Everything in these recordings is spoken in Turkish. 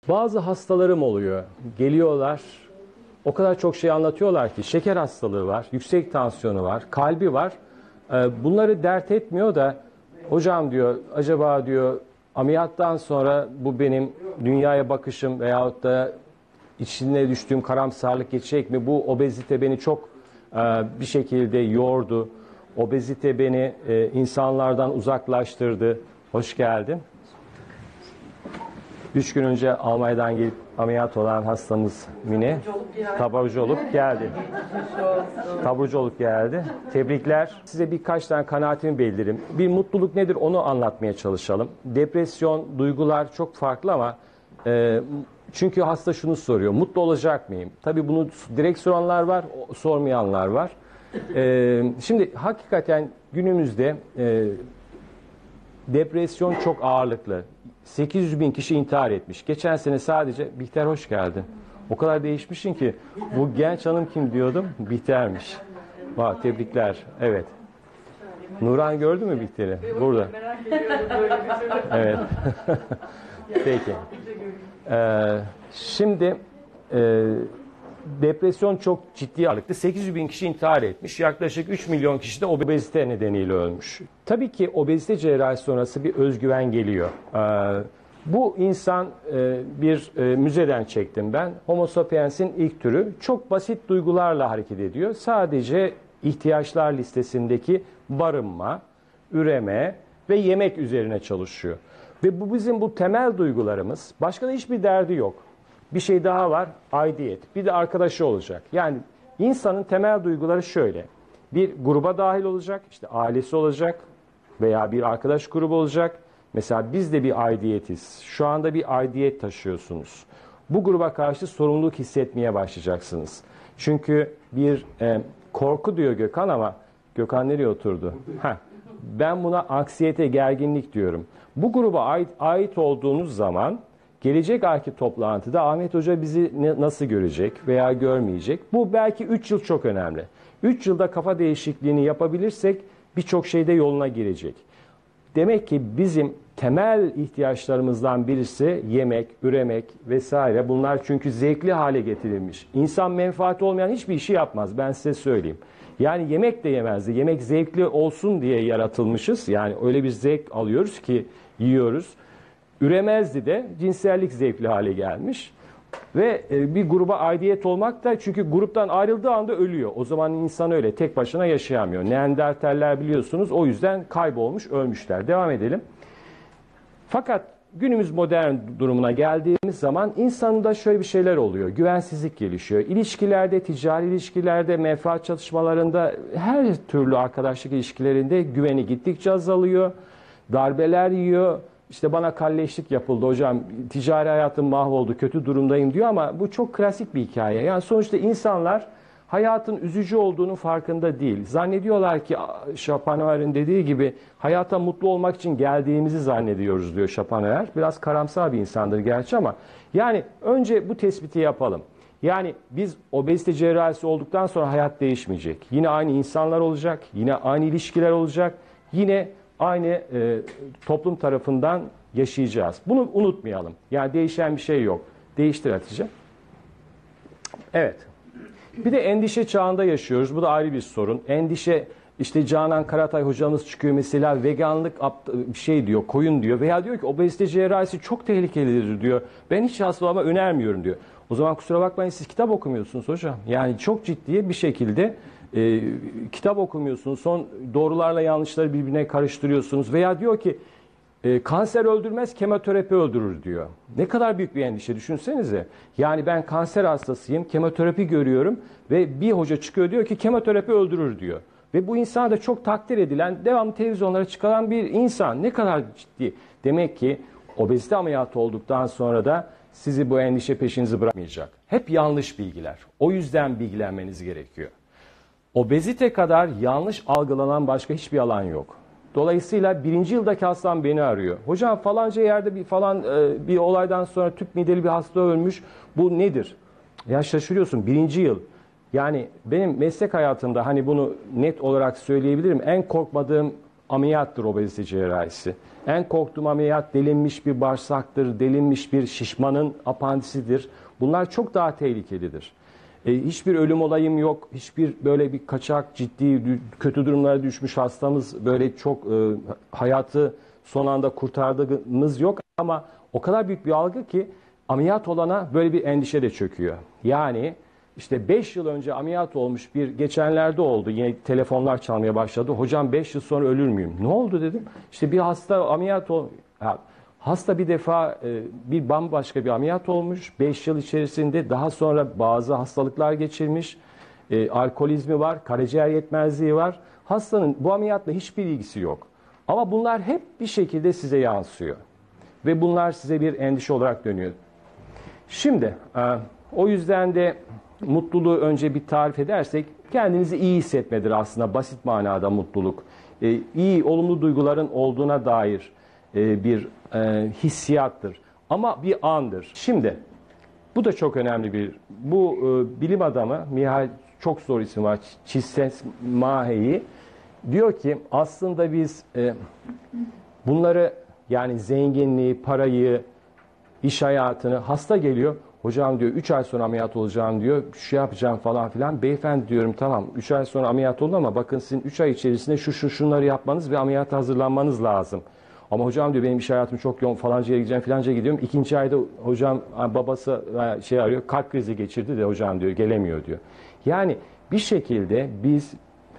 Bazı hastalarım oluyor. Geliyorlar, o kadar çok şey anlatıyorlar ki şeker hastalığı var, yüksek tansiyonu var, kalbi var. Bunları dert etmiyor da hocam diyor, acaba diyor ameliyattan sonra bu benim dünyaya bakışım veyahut da içine düştüğüm karamsarlık geçecek mi? Bu obezite beni çok bir şekilde yordu. Obezite beni insanlardan uzaklaştırdı. Hoş geldin. 3 gün önce Almanya'dan gelip ameliyat olan hastamız Mine taburcu olup geldi. Taburcu olup geldi. Tebrikler. Size birkaç tane kanaatimi bildireyim. Bir mutluluk nedir onu anlatmaya çalışalım. Depresyon, duygular çok farklı ama çünkü hasta şunu soruyor. Mutlu olacak mıyım? Tabii bunu direkt soranlar var, sormayanlar var. Şimdi hakikaten günümüzde depresyon çok ağırlıklı. 800 bin kişi intihar etmiş. Geçen sene sadece Bihter hoş geldin. O kadar değişmişsin ki bu genç hanım kim diyordum? Bihter'miş. Vay, tebrikler. Evet. Nuran gördü mü Bihter'i? Burada. Evet. Peki. Şimdi depresyon çok ciddi ağırlıklı. 800 bin kişi intihar etmiş. Yaklaşık 3 milyon kişi de obezite nedeniyle ölmüş. Tabii ki obezite cerrahisi sonrası bir özgüven geliyor. Bu insan bir müzeden çektim ben. Homo sapiens'in ilk türü. Çok basit duygularla hareket ediyor. Sadece ihtiyaçlar listesindeki barınma, üreme ve yemek üzerine çalışıyor. Ve bu bizim bu temel duygularımız. Başka da hiçbir derdi yok. Bir şey daha var, aidiyet. Bir de arkadaşı olacak. Yani insanın temel duyguları şöyle. Bir gruba dahil olacak, işte ailesi olacak veya bir arkadaş grubu olacak. Mesela biz de bir aidiyetiz. Şu anda bir aidiyet taşıyorsunuz. Bu gruba karşı sorumluluk hissetmeye başlayacaksınız. Çünkü bir korku diyor Gökhan ama Gökhan nereye oturdu? Ben buna anksiyete, gerginlik diyorum. Bu gruba ait olduğunuz zaman gelecek ayki toplantıda Ahmet Hoca bizi nasıl görecek veya görmeyecek? Bu belki 3 yıl çok önemli. 3 yılda kafa değişikliğini yapabilirsek birçok şey de yoluna girecek. Demek ki bizim temel ihtiyaçlarımızdan birisi yemek, üremek vesaire. Bunlar çünkü zevkli hale getirilmiş. İnsan menfaati olmayan hiçbir işi yapmaz, ben size söyleyeyim. Yani yemek de yemezdi. Yemek zevkli olsun diye yaratılmışız. Yani öyle bir zevk alıyoruz ki yiyoruz. Üremezdi de cinsellik zevkli hale gelmiş. Ve bir gruba aidiyet olmak da çünkü gruptan ayrıldığı anda ölüyor. O zaman insan öyle tek başına yaşayamıyor. Neandertaller biliyorsunuz o yüzden kaybolmuş, ölmüşler. Devam edelim. Fakat günümüz modern durumuna geldiğimiz zaman insanda şöyle bir şeyler oluyor. Güvensizlik gelişiyor. İlişkilerde, ticari ilişkilerde, menfaat çalışmalarında, her türlü arkadaşlık ilişkilerinde güveni gittikçe azalıyor. Darbeler yiyor. İşte bana kalleşlik yapıldı hocam, ticari hayatım mahvoldu, kötü durumdayım diyor ama bu çok klasik bir hikaye. Yani sonuçta insanlar hayatın üzücü olduğunun farkında değil. Zannediyorlar ki Schopenhauer'in dediği gibi hayata mutlu olmak için geldiğimizi zannediyoruz diyor Schopenhauer. Biraz karamsar bir insandır gerçi ama yani önce bu tespiti yapalım. Yani biz obezite cerrahisi olduktan sonra hayat değişmeyecek. Yine aynı insanlar olacak, yine aynı ilişkiler olacak, yine aynı toplum tarafından yaşayacağız. Bunu unutmayalım. Yani değişen bir şey yok. Değiştir Hatice. Evet. Bir de endişe çağında yaşıyoruz. Bu da ayrı bir sorun. Endişe, işte Canan Karatay hocamız çıkıyor mesela veganlık bir şey diyor, koyun diyor. Veya diyor ki obezite cerrahisi çok tehlikelidir diyor. Ben hiç hastalığıma önermiyorum diyor. O zaman kusura bakmayın siz kitap okumuyorsunuz hocam. Yani çok ciddi bir şekilde kitap okumuyorsunuz. Son doğrularla yanlışları birbirine karıştırıyorsunuz. Veya diyor ki kanser öldürmez, kemoterapi öldürür diyor. Ne kadar büyük bir endişe düşünsenize. Yani ben kanser hastasıyım, kemoterapi görüyorum ve bir hoca çıkıyor diyor ki kemoterapi öldürür diyor. Ve bu insan da çok takdir edilen, devamlı televizyonlara çıkan bir insan. Ne kadar ciddi. Demek ki obezite ameliyatı olduktan sonra da sizi bu endişe peşinizi bırakmayacak. Hep yanlış bilgiler. O yüzden bilgilenmeniz gerekiyor. Obezite kadar yanlış algılanan başka hiçbir alan yok. Dolayısıyla 1. yıldaki hastam beni arıyor. Hocam falanca yerde bir olaydan sonra tüp mideli bir hasta ölmüş. Bu nedir? Ya şaşırıyorsun 1. yıl. Yani benim meslek hayatımda hani bunu net olarak söyleyebilirim. En korkmadığım ameliyattır obezite cerrahisi. En korktuğum ameliyat delinmiş bir bağırsaktır, delinmiş bir şişmanın apandisidir. Bunlar çok daha tehlikelidir. Hiçbir ölüm olayım yok, hiçbir böyle bir kaçak, ciddi, kötü durumlara düşmüş hastamız böyle çok hayatı son anda kurtardığımız yok. Ama o kadar büyük bir algı ki ameliyat olana böyle bir endişe de çöküyor. Yani işte 5 yıl önce ameliyat olmuş bir geçenlerde oldu. Yine telefonlar çalmaya başladı. Hocam 5 yıl sonra ölür müyüm? Ne oldu dedim. İşte bir hasta ameliyat hasta bir defa bir bambaşka bir ameliyat olmuş. 5 yıl içerisinde daha sonra bazı hastalıklar geçirmiş. Alkolizmi var, karaciğer yetmezliği var. Hastanın bu ameliyatla hiçbir ilgisi yok. Ama bunlar hep bir şekilde size yansıyor. Ve bunlar size bir endişe olarak dönüyor. Şimdi o yüzden de mutluluğu önce bir tarif edersek kendinizi iyi hissetmedir aslında basit manada mutluluk. İyi, olumlu duyguların olduğuna dair bir hissiyattır. Ama bir andır. Şimdi bu da çok önemli bu bilim adamı Mihail çok zor isim var Csikszentmihalyi diyor ki aslında biz bunları yani zenginliği, parayı, iş hayatını hasta geliyor. Hocam diyor 3 ay sonra ameliyat olacağım diyor. Şu yapacağım falan filan. Beyefendi diyorum tamam 3 ay sonra ameliyat oldu ama bakın sizin 3 ay içerisinde şunları yapmanız ve ameliyata hazırlanmanız lazım. Ama hocam diyor benim iş hayatım çok yoğun falancaya gideceğim filancaya gidiyorum. 2. ayda hocam babası arıyor kalp krizi geçirdi de hocam diyor gelemiyor diyor. Yani bir şekilde biz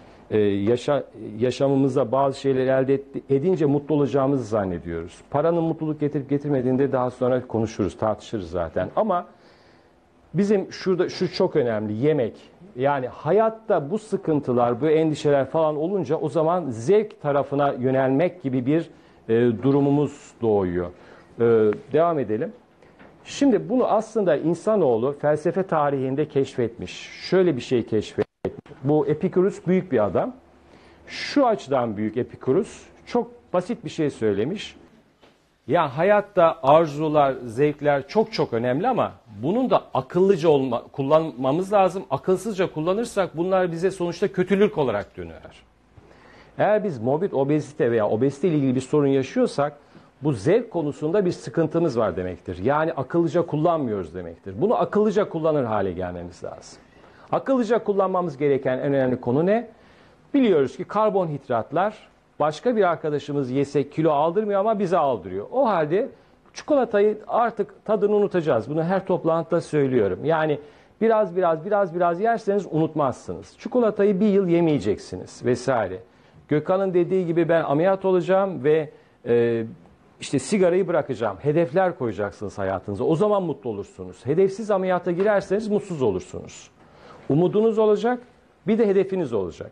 yaşamımızda bazı şeyleri elde edince mutlu olacağımızı zannediyoruz. Paranın mutluluk getirip getirmediğinde daha sonra konuşuruz, tartışırız zaten. Ama bizim şurada şu çok önemli, yemek. Yani hayatta bu sıkıntılar, bu endişeler falan olunca o zaman zevk tarafına yönelmek gibi bir durumumuz doğuyor. Devam edelim. Şimdi bunu aslında insanoğlu felsefe tarihinde keşfetmiş. Şöyle bir şey keşfetmiş. Bu Epikurus büyük bir adam. Şu açıdan büyük Epikurus çok basit bir şey söylemiş. Ya hayatta arzular, zevkler çok çok önemli ama bunun da akıllıca kullanmamız lazım. Akılsızca kullanırsak bunlar bize sonuçta kötülük olarak döner. Eğer biz morbid obezite veya obezite ile ilgili bir sorun yaşıyorsak bu zevk konusunda bir sıkıntımız var demektir. Yani akıllıca kullanmıyoruz demektir. Bunu akıllıca kullanır hale gelmemiz lazım. Akıllıca kullanmamız gereken en önemli konu ne? Biliyoruz ki karbonhidratlar başka bir arkadaşımız yese kilo aldırmıyor ama bize aldırıyor. O halde çikolatayı artık tadını unutacağız. Bunu her toplantıda söylüyorum. Yani biraz yerseniz unutmazsınız. Çikolatayı bir yıl yemeyeceksiniz vesaire. Gökhan'ın dediği gibi ben ameliyat olacağım ve işte sigarayı bırakacağım. Hedefler koyacaksınız hayatınıza. O zaman mutlu olursunuz. Hedefsiz ameliyata girerseniz mutsuz olursunuz. Umudunuz olacak, bir de hedefiniz olacak.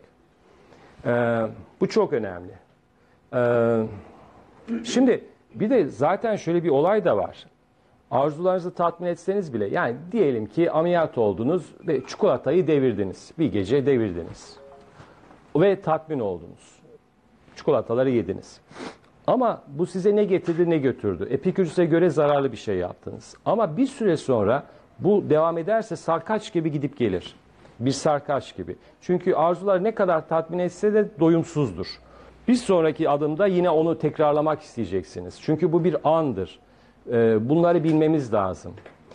Bu çok önemli. Şimdi bir de zaten şöyle bir olay da var. Arzularınızı tatmin etseniz bile, yani diyelim ki ameliyat oldunuz ve çikolatayı devirdiniz. Bir gece devirdiniz. Ve tatmin oldunuz. Çikolataları yediniz. Ama bu size ne getirdi ne götürdü. Epikürüs'e göre zararlı bir şey yaptınız. Ama bir süre sonra bu devam ederse sarkaç gibi gidip gelir. Bir sarkaç gibi. Çünkü arzular ne kadar tatmin etse de doyumsuzdur. Bir sonraki adımda yine onu tekrarlamak isteyeceksiniz. Çünkü bu bir andır. Bunları bilmemiz lazım.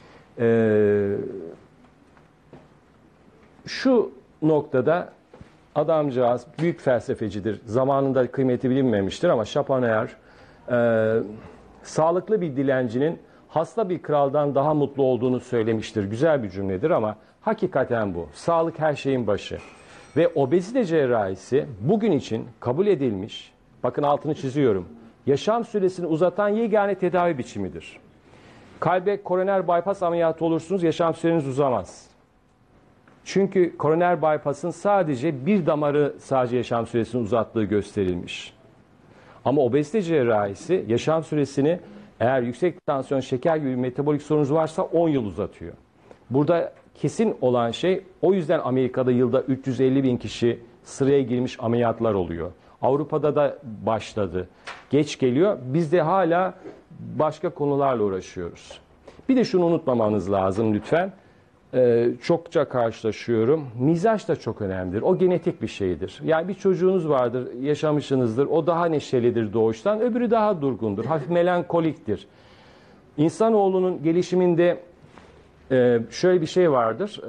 Şu noktada adamcağız büyük felsefecidir. Zamanında kıymeti bilinmemiştir ama Schopenhauer sağlıklı bir dilencinin hasta bir kraldan daha mutlu olduğunu söylemiştir. Güzel bir cümledir ama hakikaten bu. Sağlık her şeyin başı. Ve obezite cerrahisi bugün için kabul edilmiş, bakın altını çiziyorum, yaşam süresini uzatan yegane tedavi biçimidir. Kalbe koroner bypass ameliyatı olursunuz, yaşam süreniz uzamaz. Çünkü koroner bypass'ın sadece bir damarı sadece yaşam süresini uzattığı gösterilmiş. Ama obezite cerrahisi yaşam süresini eğer yüksek tansiyon, şeker gibi bir metabolik sorunuz varsa 10 yıl uzatıyor. Burada kesin olan şey, o yüzden Amerika'da yılda 350 bin kişi sıraya girmiş ameliyatlar oluyor. Avrupa'da da başladı. Geç geliyor. Biz de hala başka konularla uğraşıyoruz. Bir de şunu unutmamanız lazım lütfen. çokça karşılaşıyorum. Mizaç da çok önemlidir. O genetik bir şeydir. Yani bir çocuğunuz vardır, yaşamışsınızdır. O daha neşelidir doğuştan, öbürü daha durgundur. Hafif melankoliktir. İnsanoğlunun gelişiminde şöyle bir şey vardır.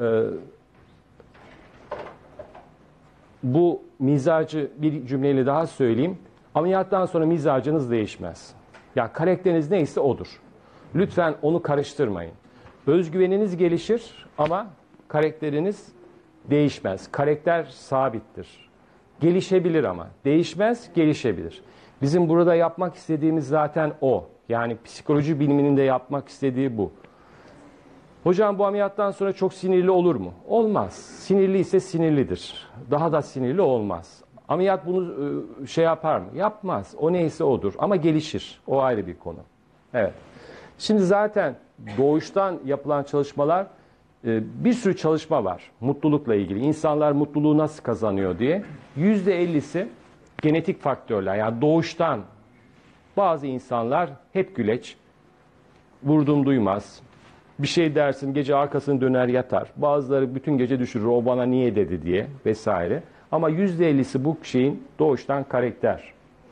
Bu mizacı bir cümleyle daha söyleyeyim. Ameliyattan sonra mizacınız değişmez. Ya karakteriniz neyse odur. Lütfen onu karıştırmayın. Özgüveniniz gelişir ama karakteriniz değişmez. Karakter sabittir. Gelişebilir ama. Değişmez, gelişebilir. Bizim burada yapmak istediğimiz zaten o. Yani psikoloji biliminin de yapmak istediği bu. Hocam bu ameliyattan sonra çok sinirli olur mu? Olmaz. Sinirli ise sinirlidir. Daha da sinirli olmaz. Ameliyat bunu şey yapar mı? Yapmaz. O neyse odur. Ama gelişir. O ayrı bir konu. Evet. Şimdi zaten doğuştan yapılan çalışmalar, bir sürü çalışma var mutlulukla ilgili. İnsanlar mutluluğu nasıl kazanıyor diye. %50'si genetik faktörler. Yani doğuştan bazı insanlar hep güleç, vurdum duymaz. Bir şey dersin gece arkasını döner yatar. Bazıları bütün gece düşürür o bana niye dedi diye vesaire. Ama %50'si bu şeyin doğuştan karakter.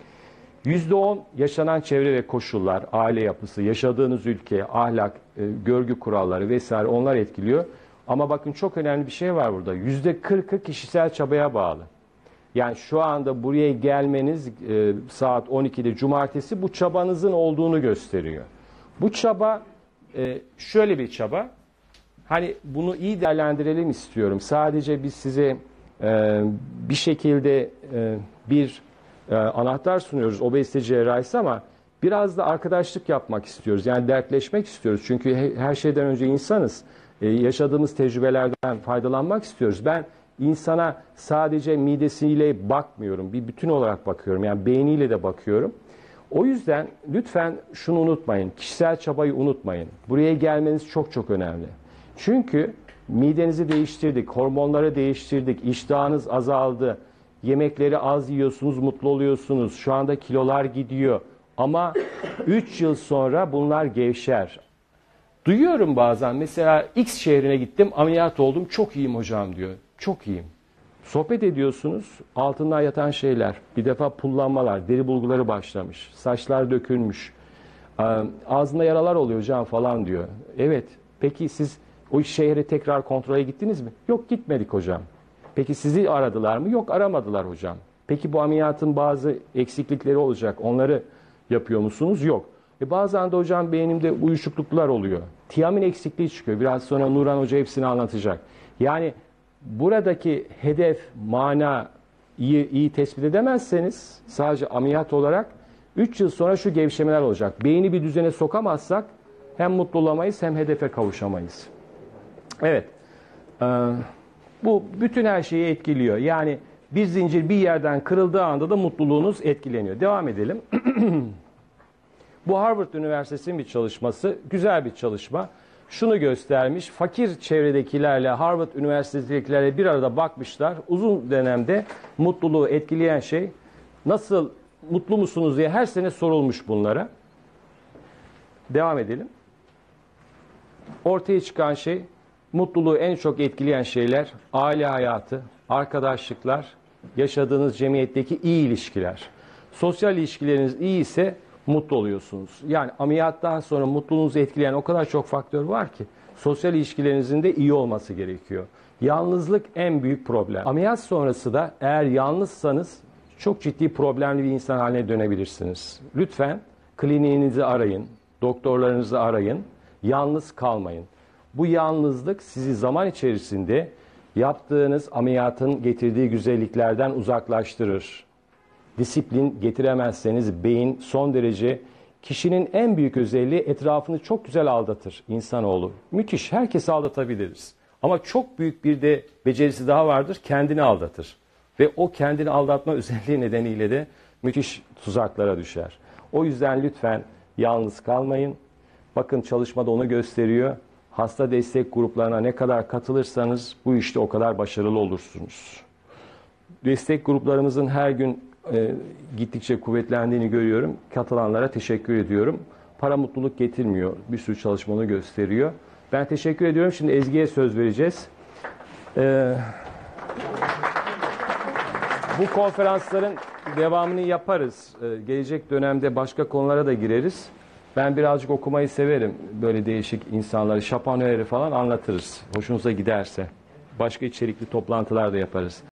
%10 yaşanan çevre ve koşullar, aile yapısı, yaşadığınız ülke, ahlak, görgü kuralları vesaire onlar etkiliyor. Ama bakın çok önemli bir şey var burada. %40'ı kişisel çabaya bağlı. Yani şu anda buraya gelmeniz saat 12'de cumartesi bu çabanızın olduğunu gösteriyor. Bu çaba şöyle bir çaba. Hani bunu iyi değerlendirelim istiyorum. Sadece biz size bir şekilde bir anahtar sunuyoruz obezite cerrahisi ama biraz da arkadaşlık yapmak istiyoruz. Yani dertleşmek istiyoruz. Çünkü her şeyden önce insanız. Yaşadığımız tecrübelerden faydalanmak istiyoruz. Ben insana sadece midesiyle bakmıyorum. Bir bütün olarak bakıyorum. Yani beyniyle de bakıyorum. O yüzden lütfen şunu unutmayın. Kişisel çabayı unutmayın. Buraya gelmeniz çok çok önemli. Çünkü midenizi değiştirdik, hormonları değiştirdik, iştahınız azaldı. Yemekleri az yiyorsunuz, mutlu oluyorsunuz. Şu anda kilolar gidiyor. Ama 3 yıl sonra bunlar gevşer. Duyuyorum bazen mesela X şehrine gittim, ameliyat oldum, çok iyiyim hocam diyor. Çok iyiyim. Sohbet ediyorsunuz, altından yatan şeyler. Bir defa pullanmalar, deri bulguları başlamış. Saçlar dökülmüş. Ağzında yaralar oluyor hocam falan diyor. Evet, peki siz o şehre tekrar kontrole gittiniz mi? Yok gitmedik hocam. Peki sizi aradılar mı? Yok aramadılar hocam. Peki bu ameliyatın bazı eksiklikleri olacak. Onları yapıyor musunuz? Yok. Bazen de hocam beynimde uyuşukluklar oluyor. Tiamin eksikliği çıkıyor. Biraz sonra Nurhan Hoca hepsini anlatacak. Yani buradaki hedef, mana iyi tespit edemezseniz sadece ameliyat olarak 3 yıl sonra şu gevşemeler olacak. Beyni bir düzene sokamazsak hem mutlu olamayız hem hedefe kavuşamayız. Evet. Bu bütün her şeyi etkiliyor. Yani bir zincir bir yerden kırıldığı anda da mutluluğunuz etkileniyor. Devam edelim. Bu Harvard Üniversitesi'nin bir çalışması. Güzel bir çalışma. Şunu göstermiş. Fakir çevredekilerle Harvard Üniversitesi'ndekilerle bir arada bakmışlar. Uzun dönemde mutluluğu etkileyen şey nasıl mutlu musunuz diye her sene sorulmuş bunlara. Devam edelim. Ortaya çıkan şey mutluluğu en çok etkileyen şeyler aile hayatı, arkadaşlıklar, yaşadığınız cemiyetteki iyi ilişkiler. Sosyal ilişkileriniz iyi ise mutlu oluyorsunuz. Yani ameliyattan sonra mutluluğunuzu etkileyen o kadar çok faktör var ki sosyal ilişkilerinizin de iyi olması gerekiyor. Yalnızlık en büyük problem. Ameliyat sonrası da eğer yalnızsanız çok ciddi problemli bir insan haline dönebilirsiniz. Lütfen kliniğinizi arayın, doktorlarınızı arayın, yalnız kalmayın. Bu yalnızlık sizi zaman içerisinde yaptığınız ameliyatın getirdiği güzelliklerden uzaklaştırır. Disiplin getiremezseniz beyin son derece kişinin en büyük özelliği etrafını çok güzel aldatır insanoğlu. Müthiş, herkesi aldatabiliriz. Ama çok büyük bir de becerisi daha vardır, kendini aldatır. Ve o kendini aldatma özelliği nedeniyle de müthiş tuzaklara düşer. O yüzden lütfen yalnız kalmayın. Bakın çalışmada onu gösteriyor. Hasta destek gruplarına ne kadar katılırsanız bu işte o kadar başarılı olursunuz. Destek gruplarımızın her gün gittikçe kuvvetlendiğini görüyorum. Katılanlara teşekkür ediyorum. Para mutluluk getirmiyor. Bir sürü çalışma onu gösteriyor. Ben teşekkür ediyorum. Şimdi Ezgi'ye söz vereceğiz. Bu konferansların devamını yaparız. Gelecek dönemde başka konulara da gireriz. Ben birazcık okumayı severim. Böyle değişik insanları, Schopenhauer'i falan anlatırız. Hoşunuza giderse. Başka içerikli toplantılar da yaparız.